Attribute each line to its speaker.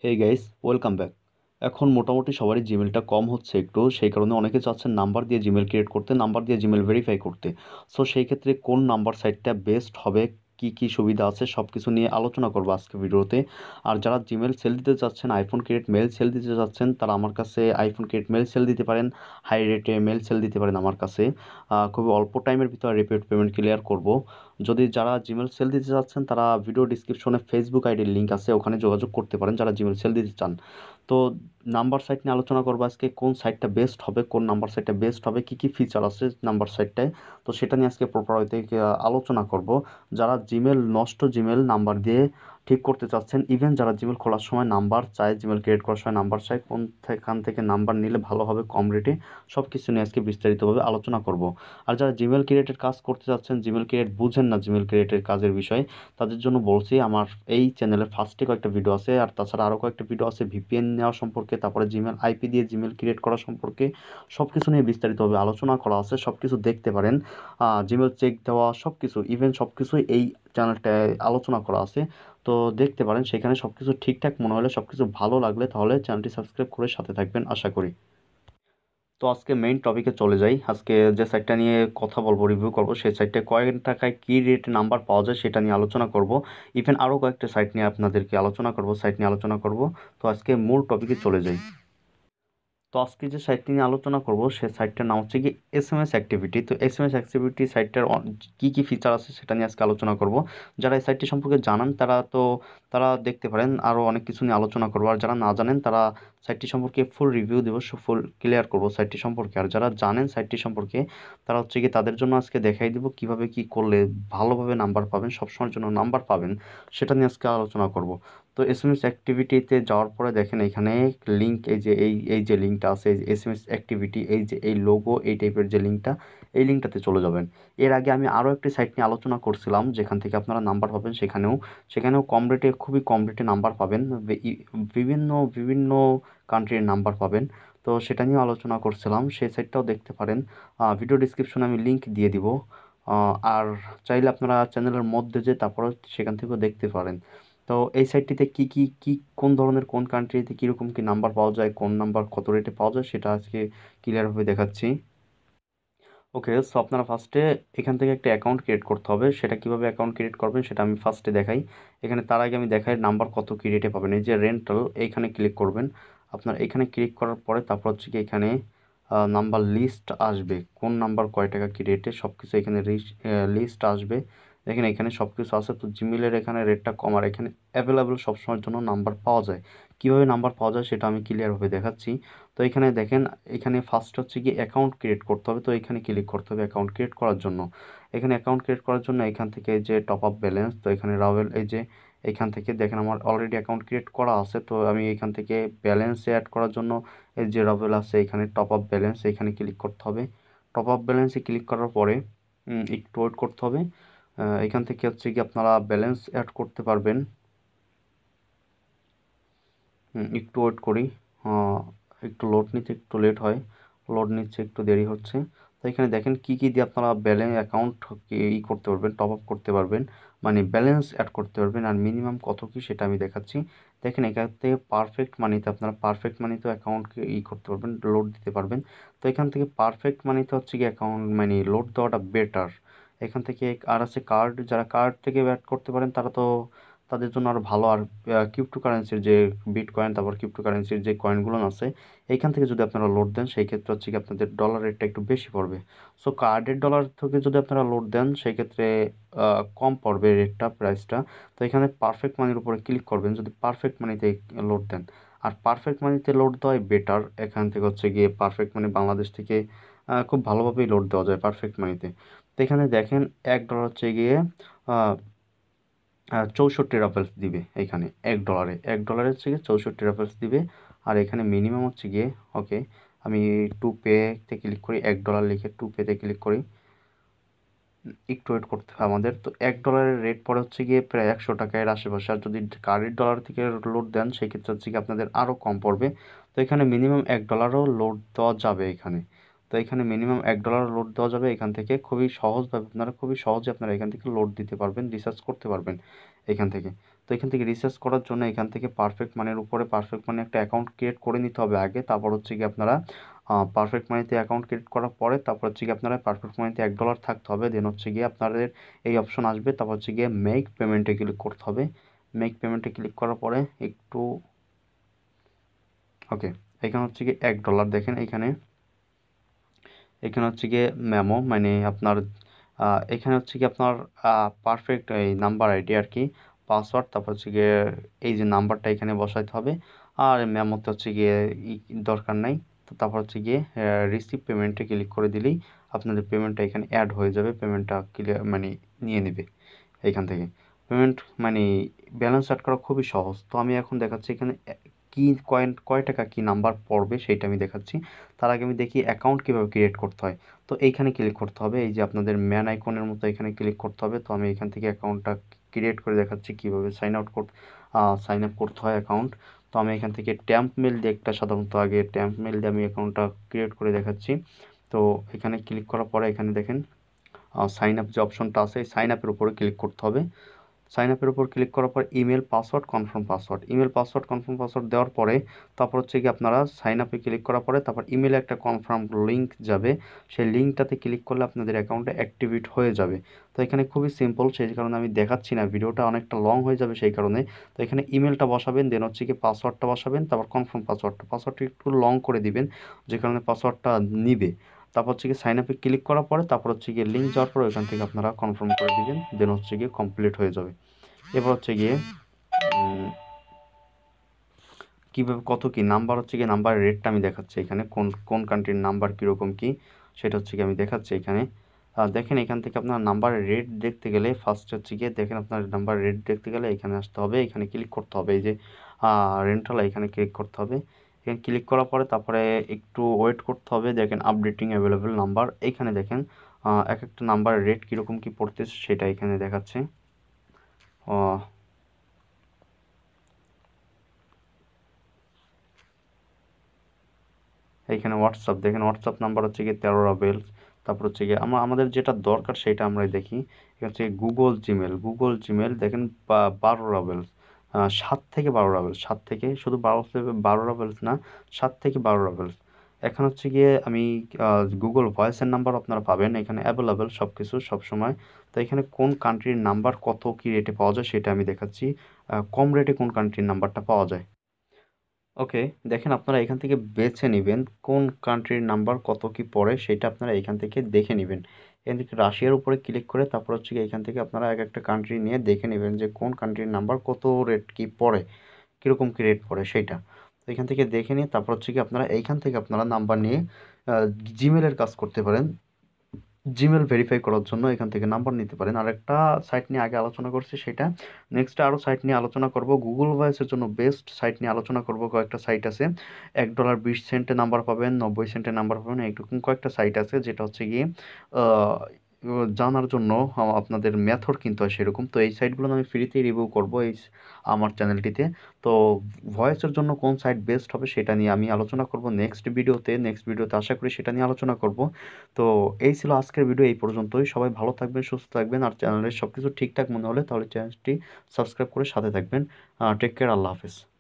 Speaker 1: Hey guys, welcome back. এখন মোটামুটি সবারই জিমেলটা কম হচ্ছে একটু, সেই কারণে অনেকে চাচ্ছেন নাম্বার দিয়ে জিমেল ক্রিয়েট করতে, নাম্বার দিয়ে জিমেল ভেরিফাই করতে। সো সেই ক্ষেত্রে কোন নাম্বার সাইটটা বেস্ট হবে, কি কি সুবিধা আছে, সব কিছু নিয়ে আলোচনা করবো আজকে ভিডিওতে। আর যারা জিমেল সেল দিতে চাচ্ছেন, আইফোন ক্রিয়েট মেল সেল দিতে চাচ্ছেন, তারা আমার কাছে আইফোন ক্রিয়েট মেল সেল দিতে পারেন, হাই রেটে মেল সেল দিতে পারেন আমার কাছে। খুবই অল্প টাইমের ভিতরে রিপিট পেমেন্ট ক্লিয়ার করব। যদি যারা জিমেল সেল দিতে চাচ্ছেন, তারা ভিডিও ডিসক্রিপশনে ফেসবুক আইডির লিঙ্ক আছে, ওখানে যোগাযোগ করতে পারেন যারা জিমেল সেল দিতে চান। তো নাম্বার সাইট নিয়ে আলোচনা করবো আজকে, কোন সাইটটা বেস্ট হবে, কোন নাম্বার সাইটটা বেস্ট হবে, কী কী ফিচার আছে নাম্বার সাইটটায়। তো সেটা নিয়ে আজকে প্রপার হইতে আলোচনা করব। যারা জিমেল নষ্ট জিমেল নাম্বার দিয়ে ঠিক করতে চাচ্ছেন, ইভেন যারা জিমেল খোলার সময় নাম্বার চায়, জিমেল ক্রিয়েট করার সময় নাম্বার চায়, কোনখান থেকে নাম্বার নিলে ভালো হবে কম রেটে, সব কিছু নিয়ে আজকে বিস্তারিতভাবে আলোচনা করব। আর যারা জিমেল ক্রিয়েটের কাজ করতে চাচ্ছেন, জিমেল ক্রিয়েট বুঝেন না জিমেল ক্রিয়েটের কাজের বিষয়, তাদের জন্য বলছি আমার এই চ্যানেলের ফার্স্টে কয়েকটা ভিডিও আছে, আর তাছাড়া আরও কয়েকটা ভিডিও আছে ভিপিএন নেওয়া সম্পর্কে, তারপরে জিমেল আইপি দিয়ে জিমেল ক্রিয়েট করা সম্পর্কে, সব কিছু নিয়ে বিস্তারিতভাবে আলোচনা করা আছে, সব কিছু দেখতে পারেন। জিমেল চেক দেওয়া সব কিছু, ইভেন সব কিছুই এই চ্যানেলটায় আলোচনা করা আছে। তো দেখতে পারেন, সেখানে সব কিছু ঠিকঠাক মনে হলে, সব কিছু ভালো লাগলে, তাহলে চ্যানেলটি সাবস্ক্রাইব করে সাথে থাকবেন আশা করি। তো আজকে মেইন টপিকে চলে যাই। আজকে যে সাইটটা নিয়ে কথা বলবো, রিভিউ করব, সেই সাইটে কয়েক টাকায় কী রেট নাম্বার পাওয়া যায় সেটা নিয়ে আলোচনা করব। ইভেন আরও কয়েকটা সাইট নিয়ে আপনাদেরকে আলোচনা করব, সাইট নিয়ে আলোচনা করব। তো আজকে মূল টপিকে চলে যাই। তো আজকে যে সাইটটি নিয়ে আলোচনা করব, সে সাইটটার নাম হচ্ছে কি এসএমএস অ্যাক্টিভিটি। তো এসএমএস অ্যাক্টিভিটি সাইটটার কী কী ফিচার আছে সেটা নিয়ে আজকে আলোচনা করব। যারা এই সাইটটি সম্পর্কে জানান তারা দেখতে পারেন, আরও অনেক কিছু নিয়ে আলোচনা করবো। আর যারা না জানেন, তারা সাইটটি সম্পর্কে ফুল রিভিউ দেবো, ফুল ক্লিয়ার করবো সাইটটি সম্পর্কে। আর যারা জানেন সাইটটি সম্পর্কে, তারা হচ্ছে কি তাদের জন্য আজকে দেখাই দেবো কীভাবে কী করলে ভালোভাবে নাম্বার পাবেন, সবসময়ের জন্য নাম্বার পাবেন, সেটা নিয়ে আজকে আলোচনা করব। তো এসএমএস অ্যাক্টিভিটিতে যাওয়ার পরে দেখেন এখানে লিঙ্ক, এই যে লিঙ্কটা আছে, এই যে এসএমএস অ্যাক্টিভিটি, এই যে এই লোগো, এই টাইপের যে লিঙ্কটা, এই লিঙ্কটাতে চলে যাবেন। এর আগে আমি আরও একটি সাইট নিয়ে আলোচনা করছিলাম, যেখান থেকে আপনারা নাম্বার পাবেন, সেখানেও কম রেটে, খুবই কম রেটে নাম্বার পাবেন, বিভিন্ন বিভিন্ন কান্ট্রির নাম্বার পাবেন। তো সেটা নিয়েও আলোচনা করছিলাম, সেই সাইটটাও দেখতে পারেন। ভিডিও ডিসক্রিপশনে আমি লিঙ্ক দিয়ে দিব। আর চাইলে আপনারা চ্যানেলের মধ্যে যে তারপরে সেখান থেকেও দেখতে পারেন। তো এই সাইটটিতে কোন ধরনের, কোন কান্ট্রিতে কীরকম কী নাম্বার পাওয়া যায়, কোন নাম্বার কত রেটে পাওয়া যায়, সেটা আজকে ক্লিয়ারভাবে দেখাচ্ছি। ওকে, সো আপনারা ফার্স্টে এখান থেকে একটা অ্যাকাউন্ট ক্রিয়েট করতে হবে। সেটা কীভাবে অ্যাকাউন্ট ক্রিয়েট করবেন সেটা আমি ফার্স্টে দেখাই। এখানে তার আগে আমি দেখাই নাম্বার কত কী রেটে পাবেন। এই যে রেন্টাল, এইখানে ক্লিক করবেন। আপনার এখানে ক্লিক করার পরে তারপর হচ্ছে কি এখানে নাম্বার লিস্ট আসবে, কোন নাম্বার কয় টাকা কী রেটে, সব কিছু এখানে লিস্ট আসবে। দেখেন এখানে সব কিছু আছে। তো জিমেলের এখানে রেটটা কম, আর এখানে অ্যাভেলেবেল সবসময়ের জন্য নাম্বার পাওয়া যায়। কীভাবে নাম্বার পাওয়া যায় সেটা আমি ক্লিয়ারভাবে দেখাচ্ছি। তো এখানে দেখেন, এখানে ফার্স্ট হচ্ছে কি অ্যাকাউন্ট ক্রিয়েট করতে হবে। তো এখানে ক্লিক করতে হবে অ্যাকাউন্ট ক্রিয়েট করার জন্য। এখানে অ্যাকাউন্ট ক্রিয়েট করার জন্য এখান থেকে এই যে টপ আপ ব্যালেন্স, তো এখানে রাভেল, এই যে এখান থেকে দেখেন আমার অলরেডি অ্যাকাউন্ট ক্রিয়েট করা আছে। তো আমি এখান থেকে ব্যালেন্সে অ্যাড করার জন্য এই যে রাভেল আছে, এখানে টপ আপ ব্যালেন্স, এখানে ক্লিক করতে হবে। টপ আপ ব্যালেন্সে ক্লিক করার পরে একটু ওয়েট করতে হবে। এখান থেকে হচ্ছে কি আপনারা ব্যালেন্স অ্যাড করতে পারবেন। একটু ওয়েট করি, একটু লোড নিতে একটু লেট হয়, লোড নিচ্ছে, একটু দেরি হচ্ছে। তো এখানে দেখেন কী কী দিয়ে আপনারা ব্যালেন্স অ্যাকাউন্ট করতে পারবেন, টপ আপ করতে পারবেন, মানে ব্যালেন্স অ্যাড করতে পারবেন। আর মিনিমাম কত কী সেটা আমি দেখাচ্ছি। দেখেন এখান থেকে পারফেক্ট মানিতে আপনারা পারফেক্ট মানিতে অ্যাকাউন্টকে করতে পারবেন, লোড দিতে পারবেন। তো এখান থেকে পারফেক্ট মানিতে হচ্ছে কি অ্যাকাউন্ট মানে লোড দেওয়াটা বেটার। এখান থেকে আর আছে কার্ড, যারা কার্ড থেকে অ্যাড করতে পারেন তারা তো তাদের জন্য আরও ভালো। আর ক্রিপ্টো কারেন্সির যে বিটকয়েন, তারপর ক্রিপ্টো কারেন্সির যে কয়েনগুলো আছে, এইখান থেকে যদি আপনারা লোড দেন, সেই ক্ষেত্রে হচ্ছে কি আপনাদের ডলার রেটটা একটু বেশি পড়বে। সো কার্ডের ডলার থেকে যদি আপনারা লোড দেন, সেই ক্ষেত্রে কম পড়বে রেটটা, প্রাইসটা। তো এখানে পারফেক্ট মানির উপরে ক্লিক করবেন যদি পারফেক্ট মানিতে লোড দেন। আর পারফেক্ট মানিতে লোড দেওয়াই বেটার। এখান থেকে হচ্ছে গিয়ে পারফেক্ট মানি বাংলাদেশ থেকে খুব ভালোভাবেই লোড দেওয়া যায় পারফেক্ট মানিতে। তো এখানে দেখেন $1 হচ্ছে গিয়ে 64 রাফেলস দিবে। এখানে $1 হচ্ছে গিয়ে 64 রাফেলস দিবে। আর এখানে মিনিমাম হচ্ছে গিয়ে, ওকে আমি টু পেতে ক্লিক করি, $1 লিখে টু পেতে ক্লিক করি। একটু ওয়েট করতে হয় আমাদের। তো $1 রেট পরে হচ্ছে গিয়ে প্রায় 100 টাকার আশেপাশে। আর যদি কার্ডের ডলার থেকে লোড দেন, সেই ক্ষেত্রে হচ্ছে কি আপনাদের আরও কম পড়বে। তো এখানে মিনিমাম $1ও লোড দেওয়া যাবে এখানে। তো এখানে মিনিমাম $1 লোড দেওয়া যাবে এখান থেকে, খুবই সহজভাবে আপনারা, খুবই সহজে আপনারা এখান থেকে লোড দিতে পারবেন, রিচার্জ করতে পারবেন এখান থেকে। তো এখান থেকে রিসার্চ করার জন্য এখান থেকে পারফেক্ট মানির উপরে পারফেক্ট মানি একটা অ্যাকাউন্ট ক্রিয়েট করে নিতে হবে আগে, তারপর হচ্ছে কি আপনারা পারফেক্ট মানিতে অ্যাকাউন্ট ক্রিয়েট করার পরে তারপর হচ্ছে গিয়ে আপনারা পারফেক্ট মানিতে $1 থাকতে হবে। দেন হচ্ছে গিয়ে আপনাদের এই অপশন আসবে, তারপর হচ্ছে গিয়ে মেক পেমেন্টে ক্লিক করতে হবে। মেক পেমেন্টে ক্লিক করার পরে একটু ওকে, এখানে হচ্ছে গিয়ে $1 দেখেন এখানে হচ্ছে গিয়ে মেমো মানে আপনার এখানে হচ্ছে কি আপনার পারফেক্ট এই নাম্বার আইডি আর কি, পাসওয়ার্ড, তারপর হচ্ছে গিয়ে এই যে নাম্বারটা এখানে বসাইতে হবে। আর মেমোতে হচ্ছে গিয়ে দরকার নাই। তো তারপর হচ্ছে গিয়ে রিসিভ পেমেন্টে ক্লিক করে দিলেই আপনাদের পেমেন্টটা এখানে অ্যাড হয়ে যাবে, পেমেন্টটা ক্লিয়ার মানে নিয়ে নেবে এইখান থেকে। পেমেন্ট মানে ব্যালেন্স অ্যাড করা খুবই সহজ। তো আমি এখন দেখাচ্ছি এখানে কি কয় টাকা কী নাম্বার পড়বে সেইটা আমি দেখাচ্ছি। তার আগে আমি দেখি অ্যাকাউন্ট কীভাবে ক্রিয়েট করতে হয়। তো এইখানে ক্লিক করতে হবে, এই যে আপনাদের ম্যান আইকনের মতো এখানে ক্লিক করতে হবে। তো আমি এখান থেকে অ্যাকাউন্টটা ক্রিয়েট করে দেখাচ্ছি কীভাবে সাইন আপ করতে হয় অ্যাকাউন্ট। তো আমি এখান থেকে ট্যাম্প মেল দিয়ে একটা সাধারণত আগে ট্যাম্প মেল দিয়ে আমি অ্যাকাউন্টটা ক্রিয়েট করে দেখাচ্ছি। তো এখানে ক্লিক করার পরে এখানে দেখেন সাইন আপ যে অপশনটা আছে এই সাইন আপের উপরে ক্লিক করতে হবে। সাইন আপের উপর ক্লিক করার পর ইমেল পাসওয়ার্ড কনফার্ম পাসওয়ার্ড দেওয়ার পরে তারপর হচ্ছে কি আপনারা সাইন আপে ক্লিক করার পরে তারপর ইমেলে একটা কনফার্ম লিঙ্ক যাবে, সেই লিঙ্কটাতে ক্লিক করলে আপনাদের অ্যাকাউন্টটা অ্যাক্টিভেট হয়ে যাবে। তো এখানে খুবই সিম্পল, সেই কারণে আমি দেখাচ্ছি না, ভিডিওটা অনেকটা লং হয়ে যাবে সেই কারণে। তো এখানে ইমেলটা বসাবেন, দেন হচ্ছে কি পাসওয়ার্ডটা বসাবেন, তারপর কনফার্ম পাসওয়ার্ডটা একটু লং করে দিবেন যে কারণে পাসওয়ার্ডটা নিবে। তারপর হচ্ছে গিয়ে সাইন আপে ক্লিক করার পরে তারপর হচ্ছে গিয়ে লিঙ্ক যাওয়ার পরে ওইখান থেকে আপনারা কনফার্ম করে দিবেন, দেন হচ্ছে গিয়ে কমপ্লিট হয়ে যাবে। এবার হচ্ছে গিয়ে কীভাবে কত কী নাম্বার হচ্ছে গিয়ে নাম্বারের রেটটা আমি দেখাচ্ছি এখানে, কোন কোন কান্ট্রির নাম্বার কীরকম কী সেটা হচ্ছে গিয়ে আমি দেখাচ্ছি এখানে। দেখেন এখান থেকে আপনার নাম্বারের রেট দেখতে গেলে ফার্স্ট হচ্ছে গিয়ে দেখেন আপনার নাম্বারের রেট দেখতে গেলে এখানে আসতে হবে, এখানে ক্লিক করতে হবে, এই যে রেন্টাল এখানে ক্লিক করতে হবে। এখানে ক্লিক করার পরে তারপরে একটু ওয়েট করতে হবে, দেখেন আপডেটিং অ্যাভেলেবেল নাম্বার, এখানে দেখেন এক একটা নাম্বারের রেট কীরকম কী পড়তেছে সেটা এখানে দেখাচ্ছে। এইখানে হোয়াটসঅ্যাপ দেখেন, হোয়াটসঅ্যাপ নাম্বার হচ্ছে গিয়ে 13 রাবেলস। তারপর হচ্ছে গিয়ে আমাদের যেটা দরকার সেটা আমরা দেখি, এটা হচ্ছে গুগল জিমেল দেখেন 12 রাবেলস, 7 থেকে 12 রাবেলস, 7 থেকে শুধু 12 রাবেলস না, 7 থেকে 12 রাবেলস। এখন হচ্ছে গিয়ে আমি গুগল ভয়েসের নাম্বার আপনারা পাবেন এখানে অ্যাভেলেবেল সব কিছু সবসময়। তো এখানে কোন কান্ট্রির নাম্বার কত কী রেটে পাওয়া যায় সেটা আমি দেখাচ্ছি, কম রেটে কোন কান্ট্রির নাম্বারটা পাওয়া যায়। ওকে, দেখেন আপনারা এখান থেকে বেছে নেবেন কোন কান্ট্রির নাম্বার কত কি পড়ে সেটা আপনারা এখান থেকে দেখে নেবেন। এখান থেকে রাশিয়ার উপরে ক্লিক করে তারপর হচ্ছে গিয়ে এখান থেকে আপনারা এক একটা কান্ট্রি নিয়ে দেখে নেবেন যে কোন কান্ট্রির নাম্বার কত রেট কি পড়ে, কীরকম কী রেট পড়ে সেইটা। তো এখান থেকে দেখে নিয়ে তারপর হচ্ছে কি আপনারা এইখান থেকে আপনারা নাম্বার নিয়ে জিমেলের কাজ করতে পারেন। জিমেল ভেরিফাই করার জন্য এখান থেকে নাম্বার নিতে পারেন। আরেকটা সাইট নিয়ে আগে আলোচনা করছি সেটা নেক্সট আরও সাইট নিয়ে আলোচনা করব। গুগল ভয়েসের জন্য বেস্ট সাইট নিয়ে আলোচনা করব, কয়েকটা সাইট আছে। $1.20 নাম্বার পাবেন, 90 সেন্টে নাম্বার পাবেন, এইরকম কয়েকটা সাইট আছে যেটা হচ্ছে গিয়ে জানার জন্য আপনাদের মেথড কিনতে হয় সেরকম। তো এই সাইটগুলো আমি ফ্রিতেই রিভিউ করব এই আমার চ্যানেলটিতে। তো ভয়েসের জন্য কোন সাইট বেস্ট হবে সেটা নিয়ে আমি আলোচনা করব নেক্সট ভিডিওতে আশা করি সেটা নিয়ে আলোচনা করব। তো এই ছিল আজকের ভিডিও, এই পর্যন্তই। সবাই ভালো থাকবেন, সুস্থ থাকবেন, আর চ্যানেলের সব কিছু ঠিকঠাক মনে হলে তাহলে চ্যানেলটি সাবস্ক্রাইব করে সাথে থাকবেন। টেক কেয়ার, আল্লাহ হাফেজ।